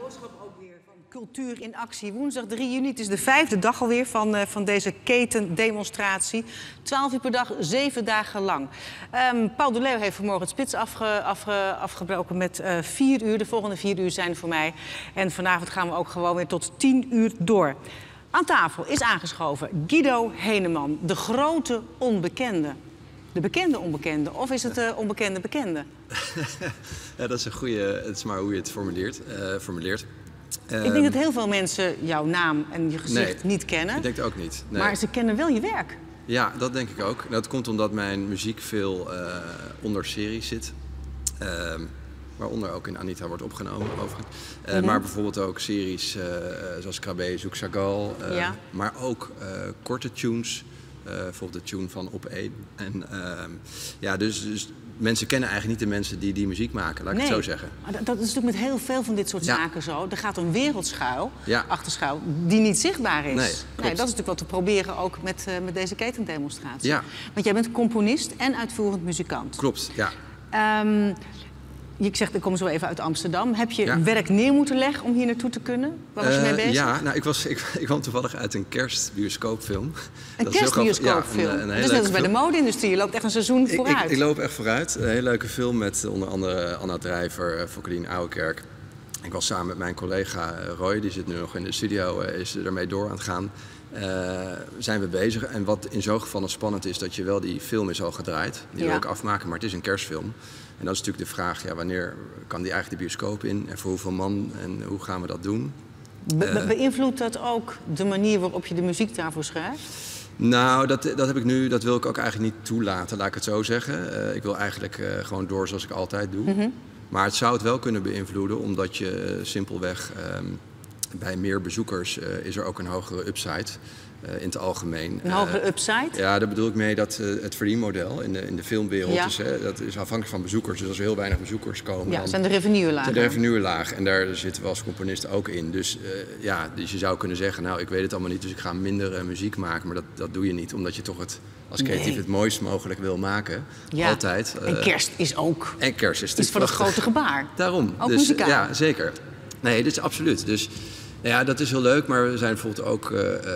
boodschap ook weer van Cultuur in Actie. Woensdag 3 juni, het is de 5e dag alweer van deze ketendemonstratie. 12 uur per dag, 7 dagen lang. Paul de Leeuw heeft vanmorgen het spits afgebroken met 4 uur. De volgende 4 uur zijn voor mij. En vanavond gaan we ook gewoon weer tot 10 uur door. Aan tafel is aangeschoven Guido Heneman, de grote onbekende. De bekende onbekende, of is het de onbekende bekende? Ja, dat is een goede. Het is maar hoe je het formuleert. Ik denk dat heel veel mensen jouw naam en je gezicht niet kennen. Ik denk het ook niet. Nee. Maar ze kennen wel je werk. Ja, dat denk ik ook. Dat komt omdat mijn muziek veel onder series zit. Waaronder ook in Anita wordt opgenomen, overigens. Maar bijvoorbeeld ook series zoals Krabbe, Zoek Chagall. Ja. Maar ook korte tunes. Bijvoorbeeld de tune van Op 1. En ja, dus mensen kennen eigenlijk niet de mensen die muziek maken, laat ik het zo zeggen. Maar dat is natuurlijk met heel veel van dit soort zaken zo. Er gaat een wereld achter schuil, die niet zichtbaar is. Nee, dat is natuurlijk wat we proberen ook met deze ketendemonstratie. Ja. Want jij bent componist en uitvoerend muzikant. Klopt, ja. Je zegt, ik kom zo even uit Amsterdam. Heb je werk neer moeten leggen om hier naartoe te kunnen? Waar was je mee bezig? Ja, nou, ik kwam toevallig uit een kerstbioscoopfilm. Een kerstbioscoopfilm? Ja, dat is net als bij de mode-industrie. Je loopt echt een seizoen vooruit. Ik loop echt vooruit. Een hele leuke film met onder andere Anna Drijver, Fokkelien Ouwekerk. Ik was samen met mijn collega Roy, die zit nu nog in de studio, is ermee door aan het gaan. Zijn we bezig. En wat in zo'n geval spannend is, dat je wel die film is al gedraaid. Die wil ik afmaken, maar het is een kerstfilm. En dat is natuurlijk de vraag, ja, wanneer kan die eigenlijk de bioscoop in? En voor hoeveel man? En hoe gaan we dat doen? Beïnvloedt dat ook de manier waarop je de muziek daarvoor schrijft? Nou, dat heb ik nu, dat wil ik ook eigenlijk niet toelaten, laat ik het zo zeggen. Ik wil eigenlijk gewoon door zoals ik altijd doe. Maar het zou het wel kunnen beïnvloeden, omdat je simpelweg bij meer bezoekers is er ook een hogere upside. In het algemeen. Een hogere upside? Ja, daar bedoel ik mee dat het verdienmodel in de filmwereld dat is afhankelijk van bezoekers. Dus als er heel weinig bezoekers komen, dan zijn de revenue laag. Zijn de revenue laag. En daar zitten we als componist ook in. Dus, dus je zou kunnen zeggen, nou, ik weet het allemaal niet, dus ik ga minder muziek maken. Maar dat doe je niet, omdat je toch het als creatief het mooist mogelijk wil maken. Ja. Altijd. En kerst is ook. En kerst is voor het grote gebaar. Daarom. Ook muzikaal. Ja, zeker. Nee, dit is absoluut. Dus ja, dat is heel leuk, maar we zijn bijvoorbeeld ook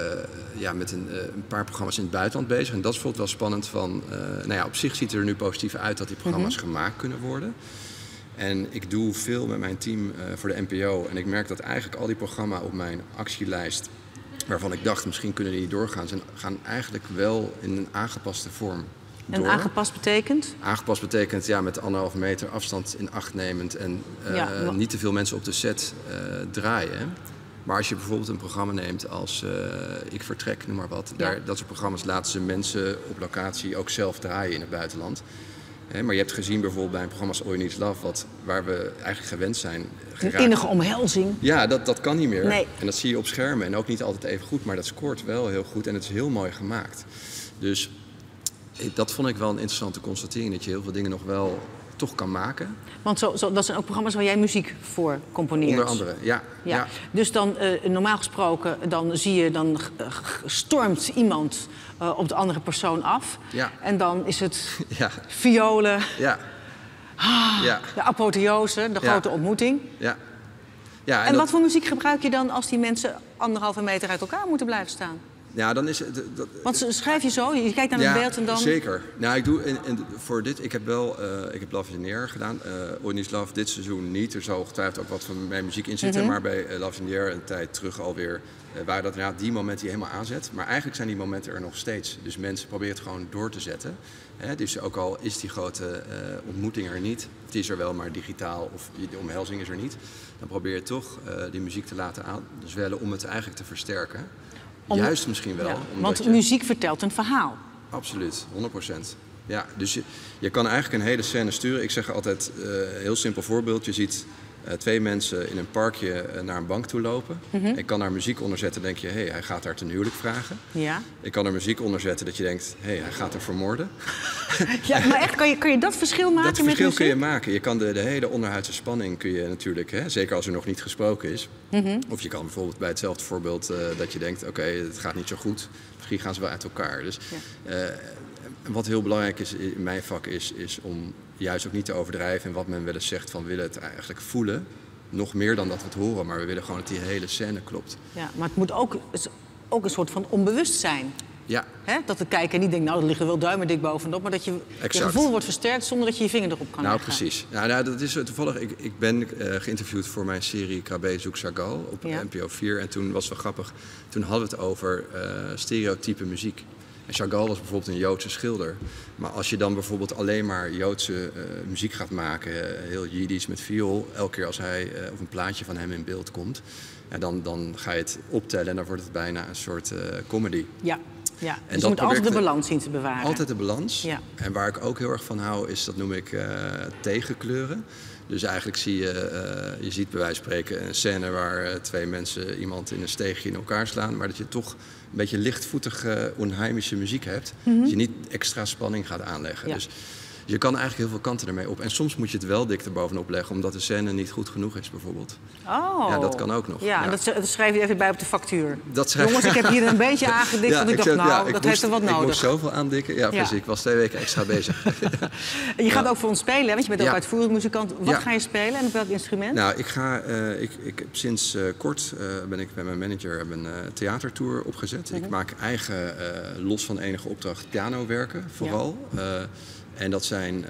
met een paar programma's in het buitenland bezig. En dat is bijvoorbeeld wel spannend van, op zich ziet het er nu positief uit dat die programma's gemaakt kunnen worden. En ik doe veel met mijn team voor de NPO. En ik merk dat eigenlijk al die programma's op mijn actielijst, waarvan ik dacht misschien kunnen die niet doorgaan, gaan eigenlijk wel in een aangepaste vorm door. En aangepast betekent? Aangepast betekent met 1,5 meter afstand in acht nemend en niet te veel mensen op de set draaien. Maar als je bijvoorbeeld een programma neemt als Ik Vertrek, noem maar wat. Dat soort programma's laten ze mensen op locatie ook zelf draaien in het buitenland. Maar je hebt gezien bijvoorbeeld bij een programma als All You Need Is Love, waar we eigenlijk gewend zijn geraakt. Een innige omhelzing. Ja, dat kan niet meer. Nee. En dat zie je op schermen. En ook niet altijd even goed, maar dat scoort wel heel goed. En het is heel mooi gemaakt. Dus dat vond ik wel een interessante constatering, dat je heel veel dingen nog wel toch kan maken. Want dat zijn ook programma's waar jij muziek voor componeert? Onder andere, ja. Dus dan, normaal gesproken, dan stormt iemand op de andere persoon af. Ja. En dan is het violen, de apotheose, de grote ontmoeting. Ja, en wat voor muziek gebruik je dan als die mensen 1,5 meter uit elkaar moeten blijven staan? Ja, dan is het. Want schrijf je zo, je kijkt naar het beeld en dan. Zeker. Nou, ik doe voor dit. Ik heb Love in the Air gedaan. All You Need Is Love dit seizoen niet. Er zal ongetwijfeld ook wat van mijn muziek in zitten. Maar bij Love in the Air een tijd terug alweer waren dat die momenten die helemaal aanzet. Maar eigenlijk zijn die momenten er nog steeds. Dus mensen proberen het gewoon door te zetten. Dus ook al is die grote ontmoeting er niet, het is er wel, maar digitaal of de omhelzing is er niet, dan probeer je toch die muziek te laten aanzwellen om het eigenlijk te versterken. Juist misschien wel. Want muziek vertelt een verhaal. Absoluut, 100%. Ja, dus je kan eigenlijk een hele scène sturen. Ik zeg altijd, een heel simpel voorbeeld. Je ziet 2 mensen in een parkje naar een bank toe lopen. Ik kan daar muziek onder zetten, denk je, hij gaat daar ten huwelijk vragen. Ja. Ik kan er muziek onder zetten dat je denkt, hij gaat er vermoorden. Ja, maar echt, kan je dat verschil maken met muziek? Dat verschil kun je maken. Je kan de hele onderhuidse spanning kun je natuurlijk, zeker als er nog niet gesproken is. Of je kan bijvoorbeeld bij hetzelfde voorbeeld dat je denkt, oké, het gaat niet zo goed. Misschien gaan ze wel uit elkaar. Dus wat heel belangrijk is in mijn vak is om juist ook niet te overdrijven. En wat men wel eens zegt van, willen het eigenlijk voelen. nog meer dan dat we het horen. Maar we willen gewoon dat die hele scène klopt. Ja, maar het moet ook een soort van onbewust zijn. Ja. Hè? Dat de kijker niet denkt, nou, er liggen wel duimen dik bovenop. Maar dat je gevoel wordt versterkt zonder dat je je vinger erop kan leggen. Precies. Nou, dat is toevallig. Ik ben geïnterviewd voor mijn serie KB Zoek Chagall op NPO 4. En toen was het wel grappig. Toen hadden we het over stereotype muziek. En Chagall was bijvoorbeeld een Joodse schilder. Maar als je dan bijvoorbeeld alleen maar Joodse muziek gaat maken, heel Jiddisch met viool, elke keer als hij of een plaatje van hem in beeld komt, ja, dan ga je het optellen en dan wordt het bijna een soort comedy. Ja. Ja, dus je moet altijd de balans zien te bewaren. Altijd de balans. Ja. En waar ik ook heel erg van hou, is dat noem ik tegenkleuren. Dus eigenlijk je ziet bij wijze van spreken een scène waar twee mensen iemand in een steegje in elkaar slaan, maar dat je toch een beetje lichtvoetige, onheimische muziek hebt. Dat je niet extra spanning gaat aanleggen. Ja. Dus je kan eigenlijk heel veel kanten ermee op. En soms moet je het wel dik erbovenop leggen, omdat de scène niet goed genoeg is, bijvoorbeeld. Oh. Ja, dat kan ook nog. Ja, en dat schrijf je even bij op de factuur. Jongens, ik heb hier een beetje aangedikt, want ik dacht, dat heeft er wat nodig. Ik moest zoveel aandikken. Ja, precies. Ik was 2 weken extra bezig. En je gaat ook voor ons spelen, hè? Want je bent ook uitvoerend muzikant. Wat ga je spelen en op welk instrument? Nou, ik heb sinds kort ben ik met mijn manager een theatertour opgezet. Ik maak eigen, los van enige opdracht, pianowerken vooral. En dat zijn,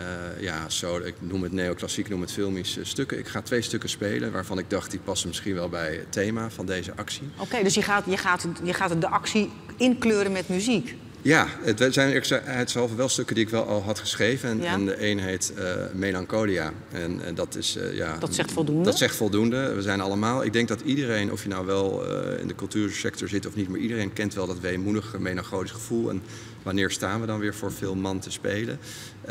ik noem het neoclassiek, ik noem het filmische stukken. Ik ga 2 stukken spelen waarvan ik dacht, die passen misschien wel bij het thema van deze actie. Oké, dus je gaat de actie inkleuren met muziek? Ja, het zijn wel stukken die ik wel al had geschreven. En de een heet Melancholia. En dat is, dat zegt voldoende? Dat zegt voldoende. We zijn allemaal, ik denk dat iedereen, of je nou wel in de cultuursector zit of niet, maar iedereen kent wel dat weemoedige, melancholisch gevoel. En wanneer staan we dan weer voor veel man te spelen?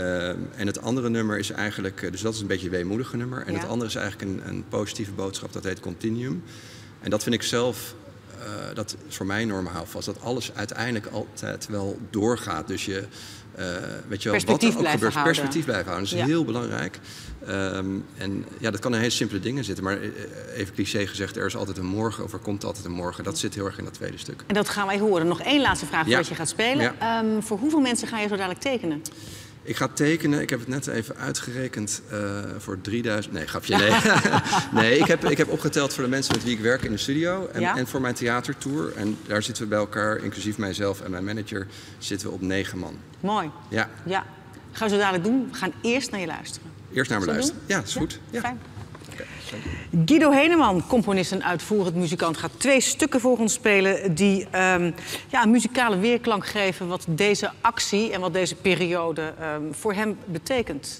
En het andere nummer is eigenlijk, dus dat is een beetje een weemoedige nummer. En het andere is eigenlijk een positieve boodschap, dat heet Continuum. En dat vind ik zelf, dat is voor mij een enorme houvast, dat alles uiteindelijk altijd wel doorgaat. Dus je, weet je wel, perspectief wat er ook gebeurt, houden. perspectief blijven houden. Dat is heel belangrijk. En dat kan in hele simpele dingen zitten. Maar even cliché gezegd, er is altijd een morgen of er komt altijd een morgen. Dat zit heel erg in dat tweede stuk. En dat gaan wij horen. Nog 1 laatste vraag voordat je gaat spelen. Ja. Voor hoeveel mensen ga je zo dadelijk tekenen? Ik ga tekenen, ik heb het net even uitgerekend voor 3000... Nee, grapje, nee. Nee, ik heb opgeteld voor de mensen met wie ik werk in de studio. En voor mijn theatertour. En daar zitten we bij elkaar, inclusief mijzelf en mijn manager, zitten we op 9 man. Mooi. Ja. Gaan we zo dadelijk doen. We gaan eerst naar je luisteren. Eerst naar me luisteren. Ja, dat is goed. Ja. Fijn. Guido Heneman, componist en uitvoerend muzikant, gaat 2 stukken voor ons spelen die een muzikale weerklank geven wat deze actie en wat deze periode voor hem betekent.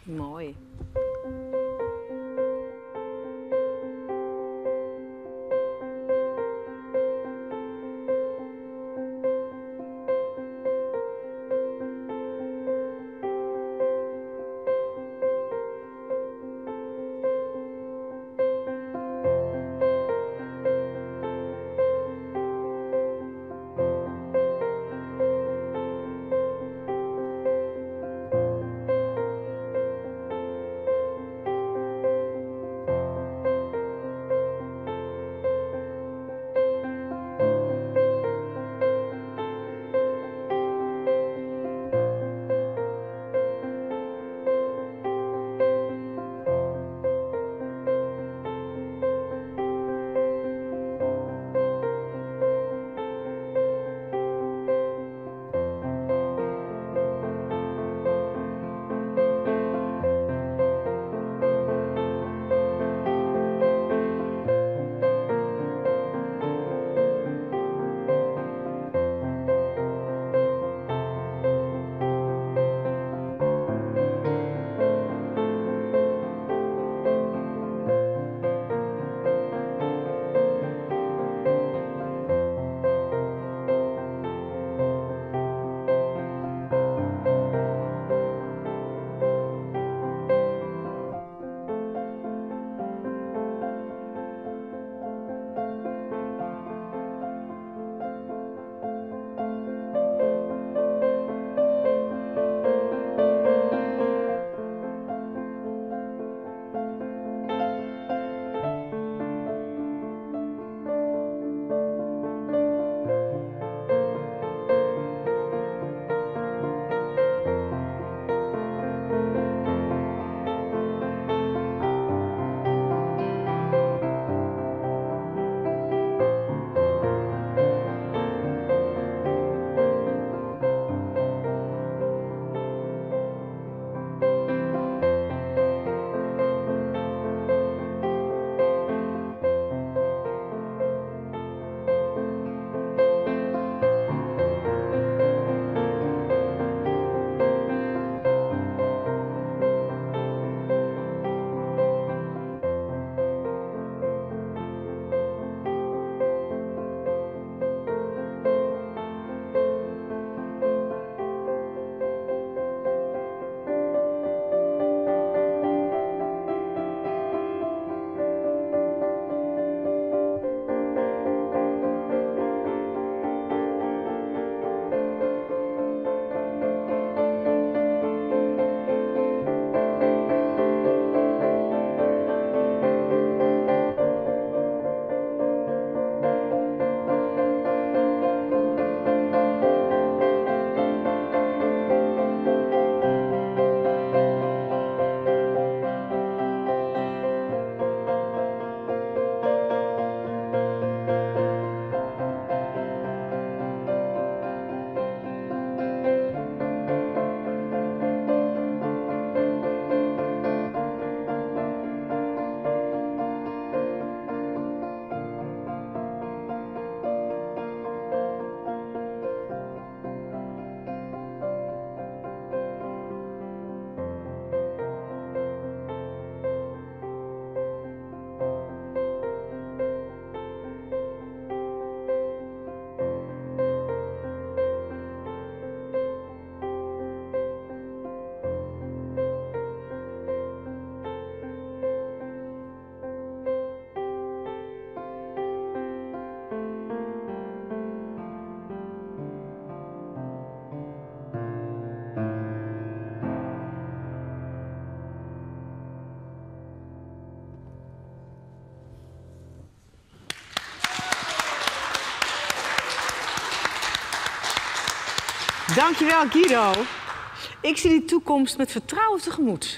Mooi. Dankjewel, Guido. Ik zie die toekomst met vertrouwen tegemoet.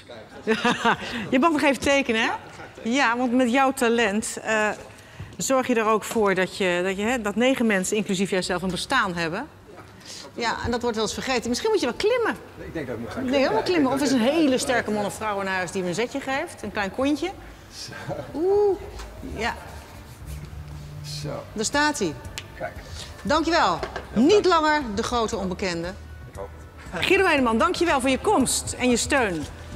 Je mag nog even tekenen, hè? Ja, want met jouw talent zorg je er ook voor dat 9 mensen, inclusief jijzelf, een bestaan hebben. Ja, en dat wordt wel eens vergeten. Misschien moet je wel klimmen. Ik denk dat ik moet gaan klimmen. Helemaal klimmen. Of is een hele sterke man of vrouw in huis die me een zetje geeft. Een klein kontje. Oeh, ja. Zo. Daar staat hij. Kijk. Dankjewel. Niet langer de grote onbekende. Ik hoop het. Guido Heineman, dankjewel voor je komst en je steun.